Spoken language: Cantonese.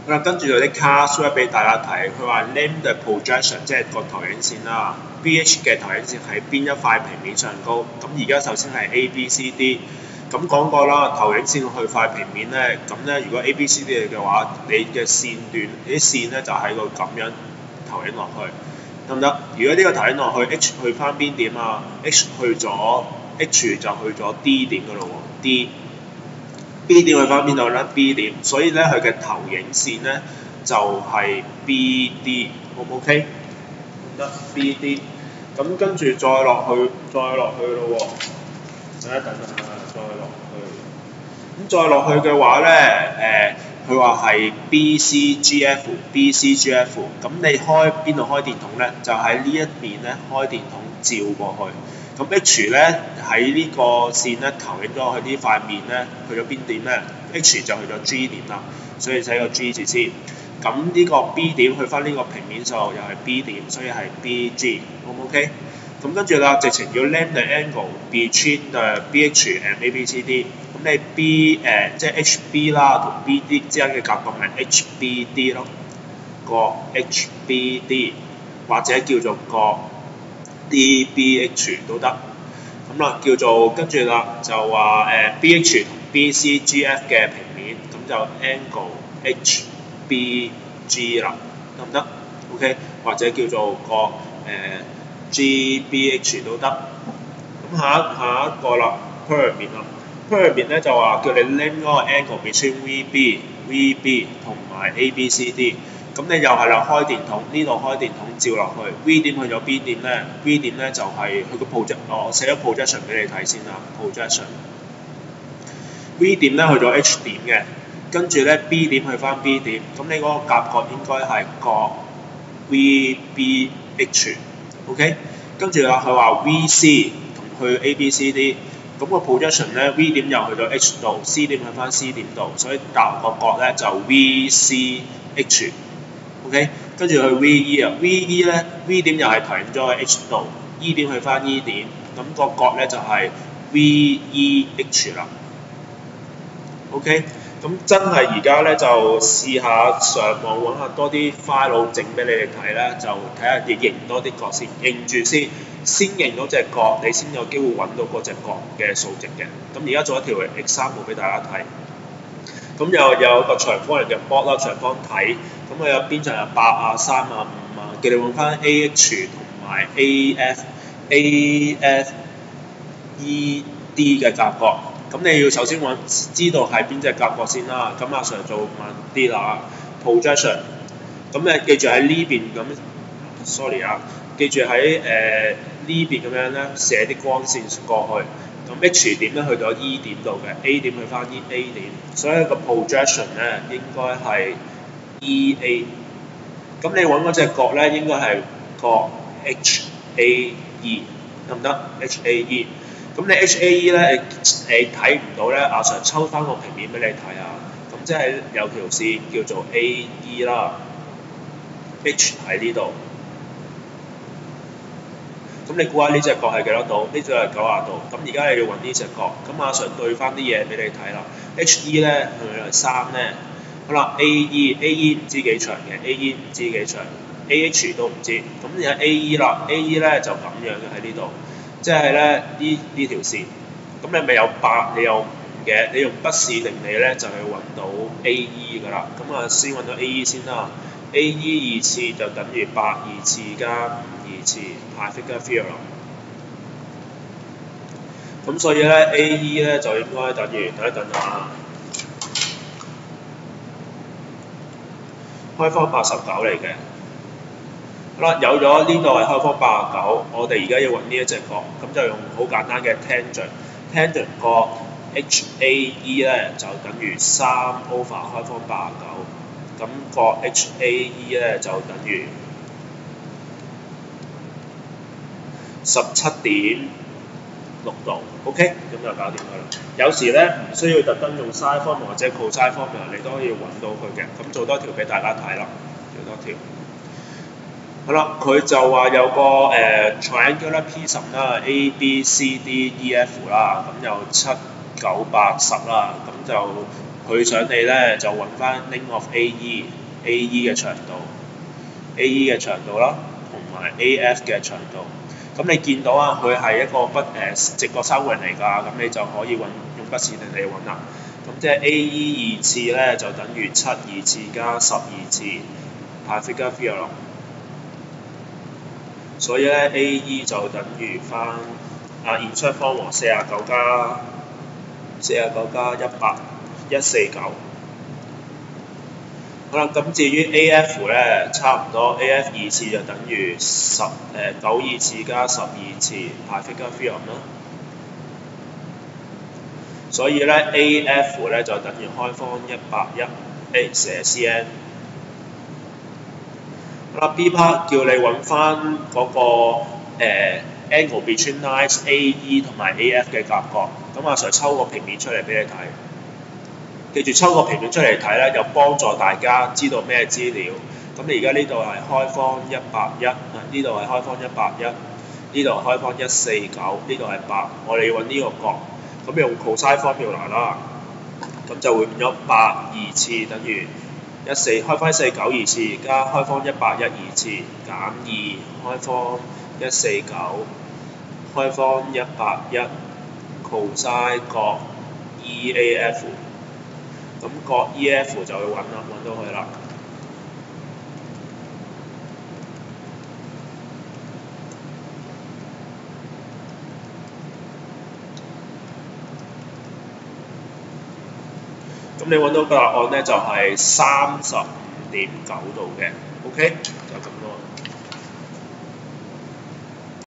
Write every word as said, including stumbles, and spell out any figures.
好啦，跟住有啲 cast 咧俾大家睇，佢話 name the projection 即係個投影線啦 ，B H 嘅投影線喺邊一塊平面上高？咁而家首先係 A B C D， 咁講過啦，投影線去塊平面咧，咁咧如果 A B C D 嘅話，你嘅線段啲線咧就喺度咁樣投影落去，得唔得？如果呢個投影落去 H 去翻邊點啊 ？H 去咗 H 就去咗 D 點㗎咯喎 ，D。B 點去翻邊度咧 ？B 點，所以咧佢嘅投影線咧就係、是、B D， 好唔 OK？得 B D， 咁跟住再落去，再落去咯喎，等一等啊，再落去。咁再落去嘅話咧，誒佢話係 B C G F，B C G F， 咁你開邊度開電筒咧？就喺呢一邊咧開電筒照過去。咁 H 咧喺呢個線咧投影咗去呢塊面咧，去咗邊點咧 ？H 就去咗 G 點啦，所以寫個 G 字先。咁呢個 B 點去翻呢個平面數又係 B 點，所以係 B G， 好唔 OK？咁跟住啦，直情要 name the angle between the B H and A B C D。咁你 B 誒、呃、即係 H B 啦同 B D 之間嘅夾角咪 H B D 咯，個 H B D 或者叫做個 D B H 都得。咁啦，叫做跟住啦，就話誒、呃、B H 同 B C G F 嘅平面，咁就 angle H B G 啦，得唔得 ？OK， 或者叫做個誒、呃、G B H 都得。咁下一下一個啦 pyramid 啦 pyramid 咧就話叫你 name 嗰個 angle between V B、V B 同埋 A B C D。咁你又係啦，開電筒呢度開電筒照落去 ，V 點去咗邊點咧 ？V 點咧就係佢個 project，我寫咗 projection 俾你睇先啦 ，projection。V 點咧去咗 H 點嘅，跟住咧 B 點去翻 B 點，咁你嗰個夾角應該係角 V B H，OK？、OK？ 跟住啦，佢話 V C 同去 A B C D， 咁個 projection 咧 V 點又去咗 H 度 ，C 點去翻 C 點度，所以夾個角咧就 V C H。OK， 跟住去 V E 啊 ，V E 咧 V 點又係投影咗去 H 度 ，E 點去翻 E 點，咁、那個角咧就係、是、V E H 啦。OK， 咁真係而家咧就試下上網揾下多啲 file 整俾你哋睇啦，就睇下你認多啲角先，認住先，先認到隻角，你先有機會揾到嗰隻角嘅數值嘅。咁而家做一條 example 俾大家睇。咁又有個長方形嘅 board 啦，長方體，咁佢有邊長有八啊、三啊、五啊，叫你揾翻 A H 同埋 A F、A F E D 嘅夾角。咁你要首先揾知道係邊隻夾角先啦。咁阿 Sir 做慢啲啦 ，projection。咁你記住喺呢邊咁 ，sorry 啊，記住喺誒呢邊咁樣咧寫啲光線過去。咁 H 點咧去到 E 點度嘅 ，A 點去翻 E A 點，所以個 projection 咧應該係 E A。咁你揾嗰隻角咧應該係角 H A E， 得唔得 ？H A E。咁你 H A E 咧，你睇唔到咧，阿 Sir 抽翻個平面俾你睇下。咁即係有條線叫做 A E 啦 ，H 喺呢度。咁你估下呢隻角係幾多度？呢隻係九十度。咁而家你要揾呢隻角，咁阿 Sir 對翻啲嘢俾你睇啦。H E 咧係咪係三咧？好啦 ，A E，A E 唔知幾長嘅 ，A E 唔知幾長 ，A H 都唔知。咁而家 A E 啦 ，A E 咧就咁樣嘅喺呢度，即係咧呢呢條線。咁你咪有八，你有五嘅，你用筆試定理咧就去揾到 A E 㗎啦。咁啊先揾到 A E 先啦。A E 二次就等於八二次加五二次 Pythagoras theorem。咁所以咧 A E 咧就應該等於等一等啊，開方八十九嚟嘅。好啦，有咗呢度係開方八十九，我哋而家要揾呢一隻角，咁就用好簡單嘅 tangent，tangent 個 H A E 咧就等於三 over 開方八十九，咁個 H A E 咧就等於十七點六度 ，OK， 咁就搞掂佢啦。有時咧唔需要特登用 sin formula 或者 cos formula， 你都可以揾到佢嘅。咁做多條俾大家睇啦，做多條。好啦，佢就話有個誒、呃、triangular prism 啦 ，A B C D E F 啦，咁有七九八十啦，咁就佢想你咧就揾翻 length of A E，A E 嘅長度，A E 嘅長度啦，同埋 A F 嘅長度。咁你見到啊，佢係一個筆誒、呃、直角三角形嚟㗎，咁你就可以揾用筆試令嚟揾啦。咁即係 A E 二次咧就等於七二次加十二次 Pythagorean。所以咧 A E 就等於翻啊現出方和四十九加四十九加一百一四九。好啦，咁至於 A F 咧差唔多 ，A F 二次就等於十誒九二次加十二次 Pythagorean 啦。所以咧 A F 咧就等於開方一百一 A 斜 cm。好啦 ，B part 叫你揾翻嗰個、呃、angle between lines A E 同埋 A F 嘅夾角，咁阿 Sir 抽個平面出嚟俾你睇。記住抽個平面出嚟睇咧，有幫助大家知道咩資料。咁你而家呢度係開方一百一，呢度係開方一百一，呢度開方一四九，呢度係八。我哋要揾呢個角。咁用 cosine formula 啦，咁就會變咗八二次等於一四開方一四九二次加開方一百一二次減二開方一四九開方一百一 cosine 角 E A F， 咁角 E A F 就去揾啦，揾到佢啦。咁你揾到個答案咧就係三十五點九度嘅 ，OK。